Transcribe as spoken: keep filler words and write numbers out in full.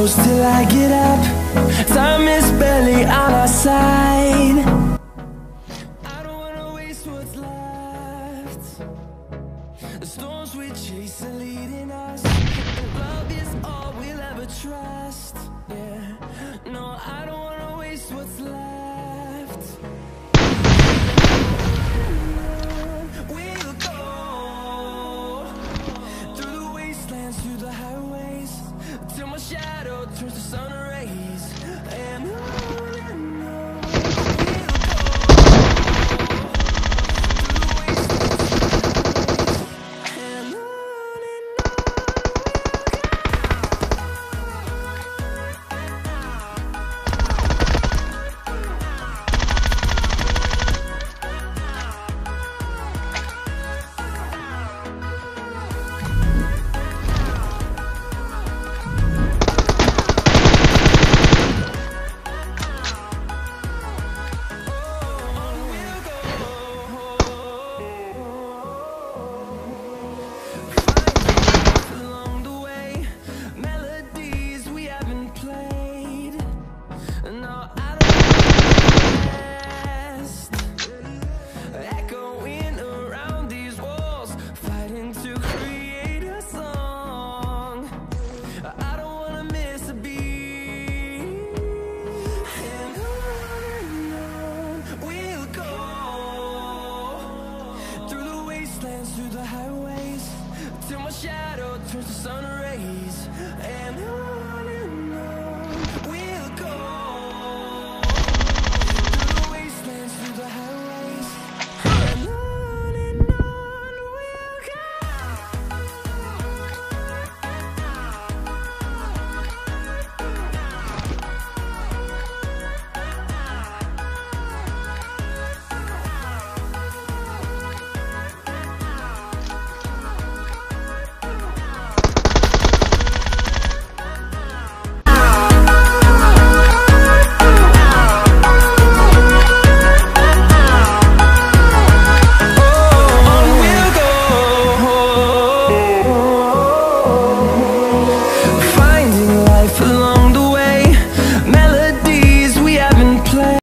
close till I get up. Time is barely on our side. I don't wanna waste what's left. The storms we chase are leading us, and love is all we'll ever trust. Yeah, no, I don't wanna waste what's left. We'll go through the wastelands, through the highways, till my shadow turns to sun rays. And on and on through the highways, till my shadow turns to sun.